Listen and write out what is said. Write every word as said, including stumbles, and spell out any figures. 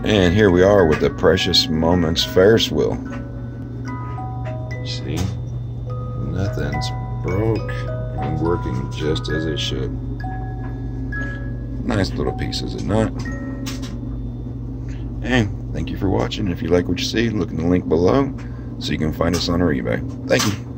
And here we are with the Precious Moments Ferris wheel. See, nothing's broke and working just as it should. Nice little piece, is it not? And thank you for watching. If you like what you see, look in the link below so you can find us on our eBay. Thank you.